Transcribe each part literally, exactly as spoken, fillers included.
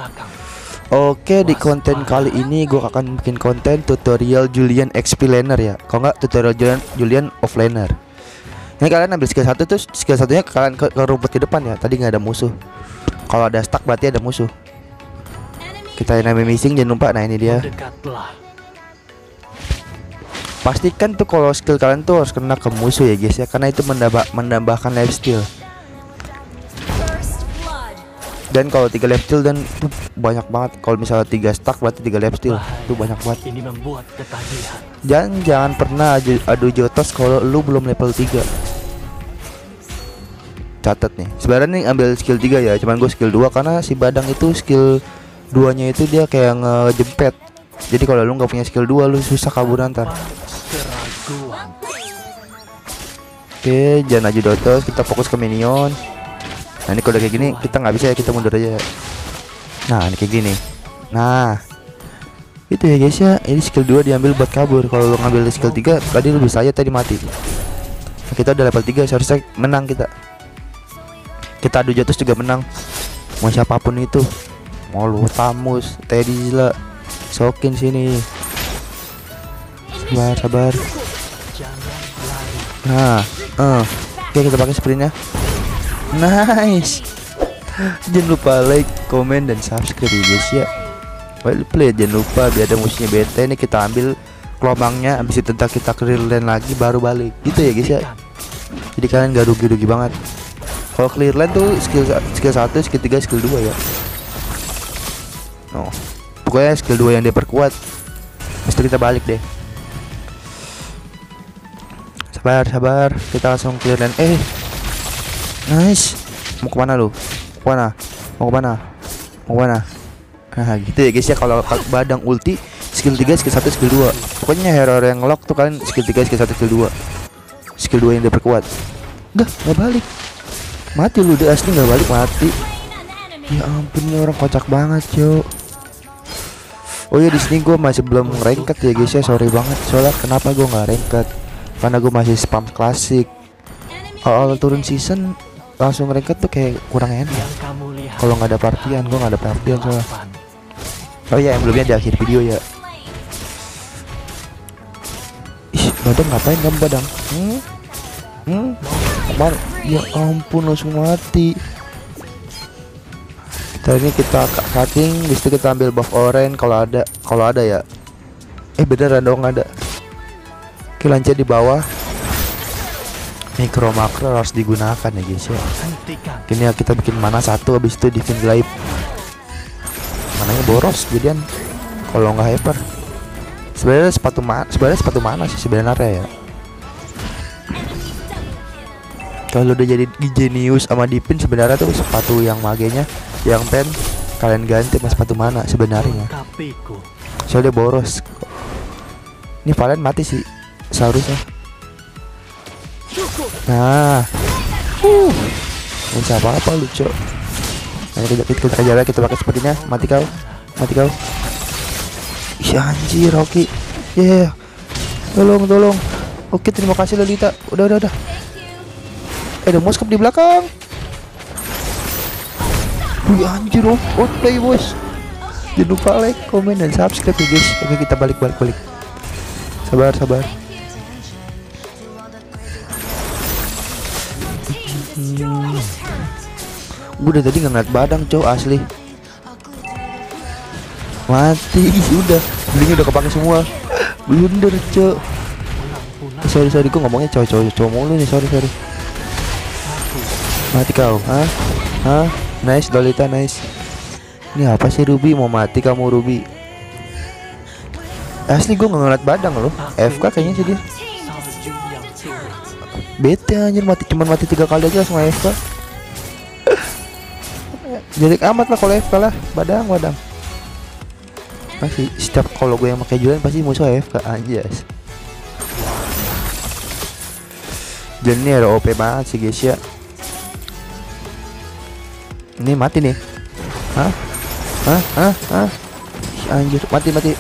belakang. Oke, di konten kali ini gue akan bikin konten tutorial Julian X P laner ya. Kalau nggak tutorial Julian, Julian off laner. Ini kalian ambil skill satu terus skill satunya kalian ke, ke rumput ke depan ya. Tadi nggak ada musuh. Kalau ada stuck berarti ada musuh. Kita enemy missing jangan lupa. Nah ini dia. Dekatlah. Pastikan tuh kalau skill kalian tuh harus kena ke musuh ya guys ya, karena itu menambah menambahkan lifesteal. Dan kalau tiga lifesteal dan tuh banyak banget. Kalau misalnya tiga stack berarti tiga lifesteal. Itu banyak banget. Ini membuat ketagihan. Dan jangan pernah adu, adu jotos kalau lu belum level tiga. Catat nih. Sebenarnya nih ambil skill tiga ya, cuman gue skill dua karena si Badang itu skill duanya itu dia kayak ngejempet. Jadi kalau lu nggak punya skill dua lu susah kabur ntar. Keraguan. Oke, jangan adu jotos, kita fokus ke minion. Nah ini kalau kayak gini kita nggak bisa ya, kita mundur aja. Nah ini kayak gini. Nah itu ya guys ya, ini skill dua diambil buat kabur. Kalau lu ngambil skill tiga tadi lu bisa aja tadi mati. Nah, kita udah level tiga, seharusnya menang kita. Kita adu jotos juga menang. Mau siapapun itu, mau lu Tamus, Teddy lah, sokin sini. Sabar sabar. Nah uh. Oke kita pakai sprintnya. Nice. Jangan lupa like, komen, dan subscribe ya guys ya. Well play, jangan lupa biar ada musuhnya bete. Ini kita ambil kelomangnya, habis itu ntar kita clear lane lagi baru balik. Gitu ya guys ya. Jadi kalian gak rugi-rugi banget. Kalau clear lane tuh skill skill satu, skill tiga, skill dua ya. Oh, pokoknya skill dua yang dia perkuat. Pasti kita balik deh. Sabar sabar, kita langsung clear lane. Eh nice. Mau kemana lu? Mau kemana? Mau kemana? Mau kemana? Nah gitu ya guys ya. Kalau Badang ulti skill tiga, skill satu, skill dua. Pokoknya hero yang lock tuh kalian skill tiga, skill satu, skill dua. Skill dua yang diperkuat. Dah gak balik. Mati lu, dia asli gak balik, mati. Ya ampun, ini orang kocak banget yo. Oh ya di sini gue masih belum ranked ya guys ya. Sorry banget. Soalnya kenapa gue nggak ranked? Karena gue masih spam klasik. Kalau turun season langsung ranked tuh kayak kurang enak. Kalau nggak ada partian, gue nggak ada partian soalnya. Oh ya, yang belumnya di akhir video ya. Ih, Badang ngapain kamu Badang? Hmm? Hmm? Kemana? Ya ampun, langsung mati. Kita ini kita cutting, bis itu kita ambil buff orange kalau ada, kalau ada ya. Eh beneran dong ada. Oke lanjut di bawah. Mikro makro harus digunakan ya guys ya. Ini ya kita bikin mana satu, habis itu divin glaive. Mananya boros jadian kalau nggak hyper. Sebenarnya sepatu mana? Sebenarnya sepatu mana sih sebenarnya ya? Kalau udah jadi genius sama dipin sebenarnya tuh sepatu yang magenya, yang pen kalian ganti sama sepatu mana sebenarnya. Soalnya boros. Ini Valen mati sih seharusnya. Nah, uh, ini siapa apa lucu? Nah, kita kita kita kejar kita pakai sepertinya. Mati kau, mati kau. Ih anjir, Rocky. Yeah, tolong tolong. Oke terima kasih Lolita. Udah udah udah. Eh, ada moskop di belakang. Wih anjir, oh, play bos. Jangan lupa like, komen, dan subscribe ya guys. Oke kita balik balik balik. Sabar sabar. Hmm. Gue udah tadi nggak ngeliat Badang cow asli. Mati udah, belinya udah kepake semua. Blunder cow. Eh, sorry sorry gue ngomongnya cowok cowok cowok mulu nih, sorry sorry. Mati kau, hah? Hah? Nice Lolita, nice. Ini apa sih Ruby, mau mati kamu Ruby? Asli gue nggak ngeliat Badang loh. F K kayaknya sih dia. Bete anjir, mati cuman mati tiga kali aja langsung F K. Jadi amat lah kalau F K lah. Badang Badang pasti setiap kalau gue yang pakai Julian pasti musuh F K anjas. Dan ini ada O P banget sih guys ya. Ini mati nih. Hah? Hah? Hah? Hah? Anjir mati mati.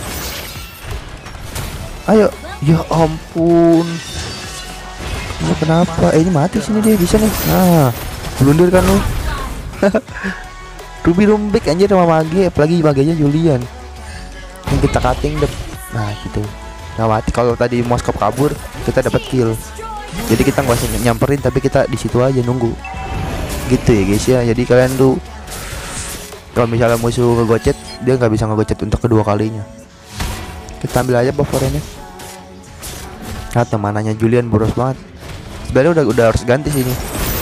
Ayo. Ya ampun. Ini kenapa? Eh ini mati sini dia, bisa nih. Nah, blunder kan lu. Ruby rombek anjir sama mage, apalagi magenya Julian yang kita cutting dep. Nah gitu nggak mati. Kalau tadi Moskop kabur kita dapat kill, jadi kita nggak usah nyamperin tapi kita di situ aja nunggu gitu ya guys ya. Jadi kalian tuh kalau misalnya musuh ngegocet, dia nggak bisa ngegocet untuk kedua kalinya. Kita ambil aja buffernya. Kata mananya Julian boros banget. Sebenarnya udah udah harus ganti sini.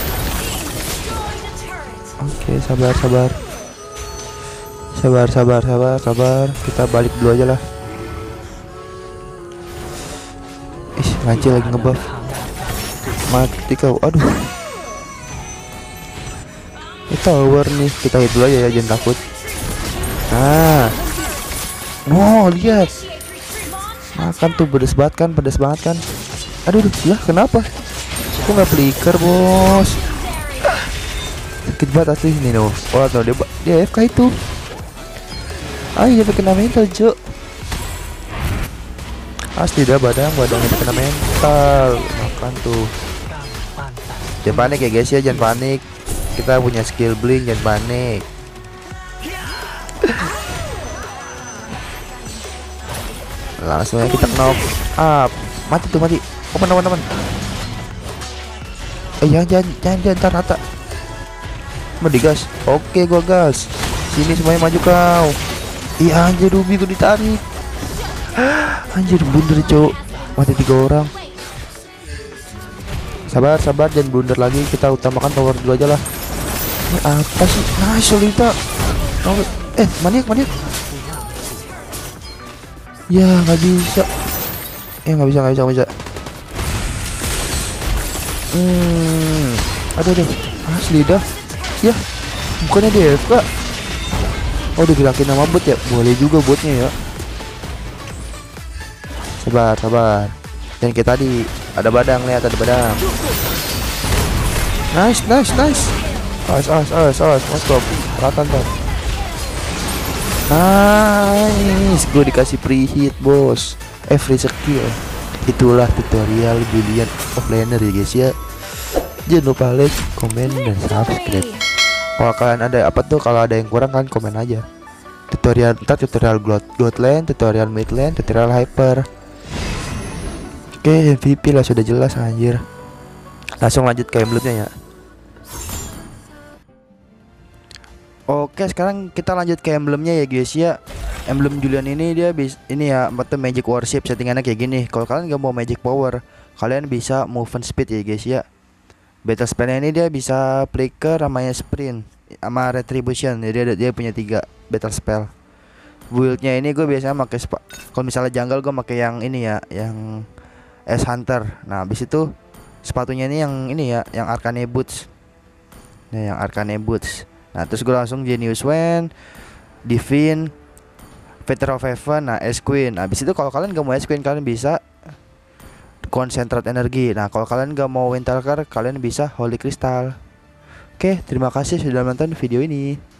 Oke, sabar sabar. Sabar sabar sabar sabar. Kita balik dulu aja lah. Ih, ngaji lagi ngebuff. Mati kau. Aduh. Ini tower nih. Kita hit dulu aja ya, jangan takut. Nah. Oh, lihat. Makan tuh pedes banget kan, pedes banget kan. Aduh, aduh, lah kenapa? Kok nggak flicker, bos? Sakit banget asli ini no. Oh, atau dia dia A F K itu. Ayo dia kena mental, Cuk. Asli dah badang, badang itu kena mental. Makan tuh. Jangan panik ya guys ya, jangan panik. Kita punya skill blink, jangan panik. Langsung aja kita knock up. Mati tuh, mati. Oh, teman-teman. Eh, jangan jangan jangan jangan rata. Mau digas. Oke, gua gas. Sini semuanya maju kau. Iya anjir, Ruby gua ditarik. Anjir, blunder cok. Mati tiga orang. Sabar, sabar, jangan blunder lagi. Kita utamakan tower dulu aja lah. Ini apa sih? Nice, Solita. Eh, maniak, maniak. Ya, nggak bisa. Eh, nggak bisa, nggak bisa, nggak bisa. Hmm, aduh, aduh. Asli dah. Ya, bukannya D F K. Oh, udah gerakin nama bot ya? Boleh juga botnya ya. Sabar, sabar. Dan kita tadi ada badang, lihat ada badang. Nice, nice, nice. As, as, as, as, Moskop. Ratan tuh. Nice, gue dikasih preheat bos. Eh, free skill. Itulah tutorial Julian offlaner ya guys ya. Jangan lupa like, komen, dan subscribe. Kalau kalian ada apa tuh, kalau ada yang kurang kan komen aja. Tutorial ntar tutorial god, god lane, tutorial mid lane, tutorial hyper. Oke, M V P lah sudah jelas anjir. Langsung lanjut ke emblemnya ya. Oke, sekarang kita lanjut ke emblemnya ya guys ya. Emblem Julian ini dia bis ini ya, betul magic worship, settingannya kayak gini. Kalau kalian nggak mau magic power, kalian bisa movement speed ya guys ya. Battle spellnya ini dia bisa flicker, namanya sprint, sama retribution. Jadi dia, dia punya tiga battle spell. Buildnya ini gue biasanya pakai, kalau misalnya jungle gue pakai yang ini ya, yang S Hunter. Nah, habis itu sepatunya ini yang ini ya, yang Arcane Boots. Nah, yang Arcane Boots. Nah, terus gue langsung Genius Wand, Divine, Veteran of Heaven, nah S Queen. Nah, habis itu kalau kalian gak mau S Queen, kalian bisa Concentrate Energy. Nah, kalau kalian gak mau Winter Card, kalian bisa Holy Crystal. Oke, terima kasih sudah menonton video ini.